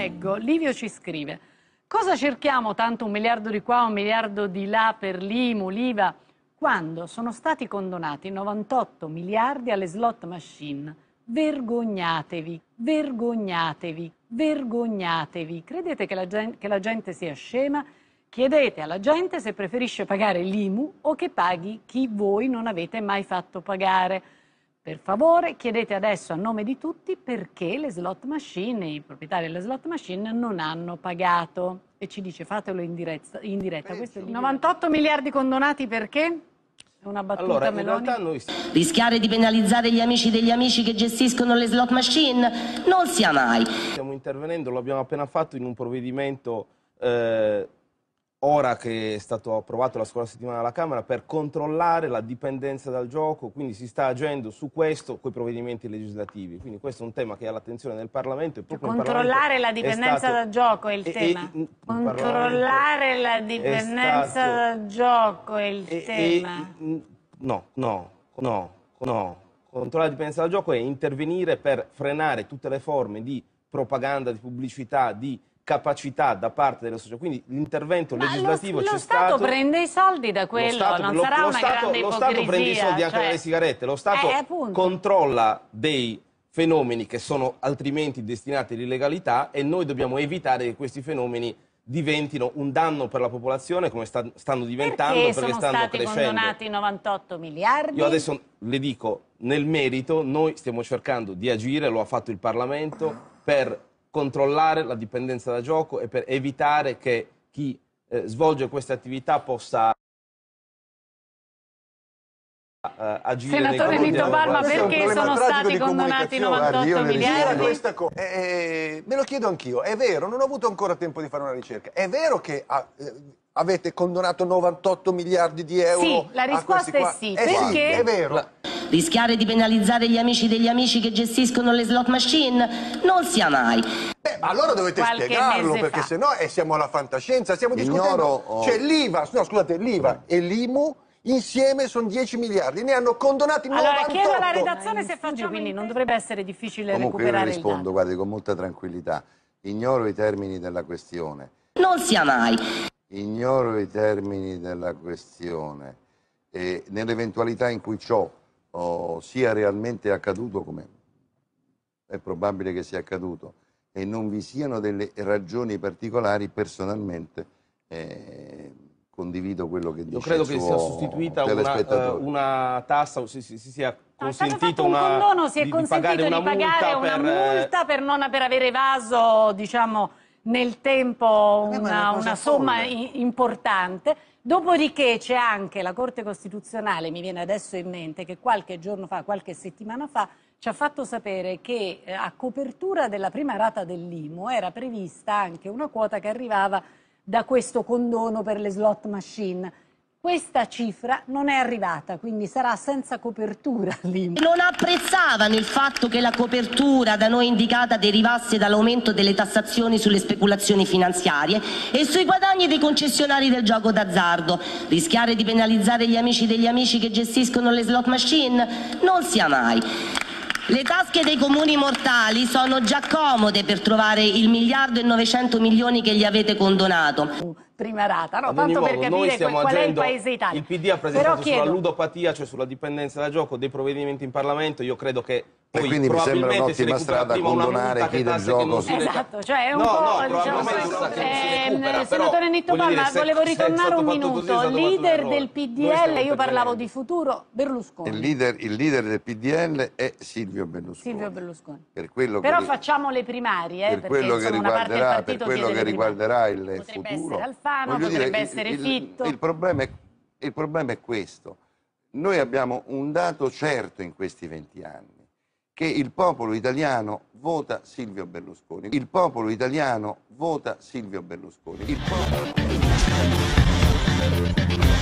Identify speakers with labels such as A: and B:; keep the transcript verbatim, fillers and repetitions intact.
A: leggo. Livio ci scrive: cosa cerchiamo tanto un miliardo di qua, un miliardo di là per l'I M U, l'I V A, quando sono stati condonati novantotto miliardi alle slot machine? Vergognatevi, vergognatevi, vergognatevi. Credete che la gente, che la gente sia scema? Chiedete alla gente se preferisce pagare l'I M U o che paghi chi voi non avete mai fatto pagare. Per favore, chiedete adesso a nome di tutti perché le slot machine, i proprietari delle slot machine non hanno pagato. E ci dice fatelo in diretta. In diretta. Questo è il novantotto miliardi condonati perché? È una battuta,
B: allora, in
A: Meloni?
B: realtà noi...
C: Rischiare di penalizzare gli amici degli amici che gestiscono le slot machine non sia mai.
B: Stiamo intervenendo, lo abbiamo appena fatto in un provvedimento... Eh, ora che è stato approvato la scorsa settimana alla Camera, per controllare la dipendenza dal gioco, quindi si sta agendo su questo con i provvedimenti legislativi. Quindi questo è un tema che è all'attenzione del Parlamento. E proprio
A: controllare la dipendenza stato... dal gioco è il e, tema. E, controllare la dipendenza stato... dal gioco è il e, tema.
B: E, no, no, no, no. Controllare la dipendenza dal gioco è intervenire per frenare tutte le forme di propaganda, di pubblicità, di capacità da parte delle società, quindi l'intervento legislativo c'è stato.
A: Lo Stato prende i soldi da quello, Stato, non
B: lo,
A: sarà
B: lo
A: una
B: Stato,
A: grande
B: lo
A: ipocrisia.
B: Stato prende i soldi anche
A: cioè...
B: dalle sigarette, lo Stato
A: eh,
B: controlla dei fenomeni che sono altrimenti destinati all'illegalità e noi dobbiamo evitare che questi fenomeni diventino un danno per la popolazione come sta, stanno diventando
A: perché,
B: perché
A: sono
B: stanno
A: stati
B: crescendo.
A: condonati novantotto miliardi?
B: Io adesso le dico, nel merito noi stiamo cercando di agire, lo ha fatto il Parlamento, per controllare la dipendenza da gioco e per evitare che chi eh, svolge queste attività possa uh, agire
A: Senatore
B: nei
A: Nitto Palma, perché sono stati condonati novantotto miliardi?
D: Eh, me lo chiedo anch'io, è vero, non ho avuto ancora tempo di fare una ricerca, è vero che ha, eh, avete condonato novantotto miliardi di euro?
A: Sì, la risposta è sì,
D: eh
A: perché?
D: Sì, è vero. La...
C: Rischiare di penalizzare gli amici degli amici che gestiscono le slot machine non sia mai.
D: Beh, ma allora dovete
A: Qualche
D: spiegarlo, perché
A: fa.
D: sennò eh, siamo alla fantascienza, stiamo
E: Ignoro,
D: discutendo,
E: oh.
D: c'è l'I V A, no scusate, l'I V A e l'I M U insieme sono dieci miliardi, ne hanno condonati
A: allora,
D: novantotto.
A: Allora chiedo alla redazione se facciamo, quindi non dovrebbe essere difficile
E: Comunque
A: recuperare
E: io rispondo,
A: il dato.
E: guardi, con molta tranquillità. Ignoro i termini della questione.
C: Non sia mai.
E: Ignoro i termini della questione e nell'eventualità in cui ciò oh, sia realmente accaduto, come è probabile che sia accaduto, e non vi siano delle ragioni particolari, personalmente eh, condivido quello che dice.
B: Io credo
E: il
B: che
E: suo
B: sia sostituita una, uh, una tassa, o si, si, si sia consentito
A: un
B: una,
A: condono, si è
B: di,
A: consentito
B: di pagare,
A: di
B: una,
A: pagare
B: multa
A: una
B: per,
A: multa per non per aver evaso, diciamo, nel tempo una, una, una somma importante. Dopodiché c'è anche la Corte Costituzionale, mi viene adesso in mente, che qualche giorno fa, qualche settimana fa, ci ha fatto sapere che eh, a copertura della prima rata dell'I M U era prevista anche una quota che arrivava da questo condono per le slot machine. Questa cifra non è arrivata, quindi sarà senza copertura l'I M U.
C: Non apprezzavano il fatto che la copertura da noi indicata derivasse dall'aumento delle tassazioni sulle speculazioni finanziarie e sui guadagni dei concessionari del gioco d'azzardo. Rischiare di penalizzare gli amici degli amici che gestiscono le slot machine non sia mai. Le tasche dei comuni mortali sono già comode per trovare il miliardo e novecento milioni che gli avete condonato.
A: Prima rata, no?
B: Ad ogni
A: Tanto
B: modo,
A: per
B: noi
A: capire qual è il
B: agendo,
A: paese Italia.
B: il P D ha presentato
A: chiedo...
B: sulla ludopatia, cioè sulla dipendenza da gioco, dei provvedimenti in Parlamento. Io credo che
E: e
B: poi
E: quindi mi sembra un'ottima strada condonare chi del gioco.
A: Esatto, cioè è un
B: no,
A: po',
B: no,
A: diciamo,
B: probabilmente che non si
A: eh,
B: recupera,
A: senatore Nitto Palma, volevo ritornare un minuto. Leader del P D L, io parlavo di futuro, Berlusconi.
E: Il leader, il leader del P D L è Silvio Berlusconi.
A: Silvio Berlusconi.
E: Per quello
A: Però
E: che,
A: facciamo le primarie, eh,
E: per quello che riguarderà, per quello che riguarderà il
A: potrebbe
E: futuro.
A: Potrebbe essere Alfano,
E: Voglio
A: potrebbe
E: dire,
A: essere
E: il,
A: Fitto.
E: Il, il, problema è, il problema è questo. Noi abbiamo un dato certo in questi venti anni, che il popolo italiano vota Silvio Berlusconi. Il popolo italiano vota Silvio Berlusconi. Il popolo...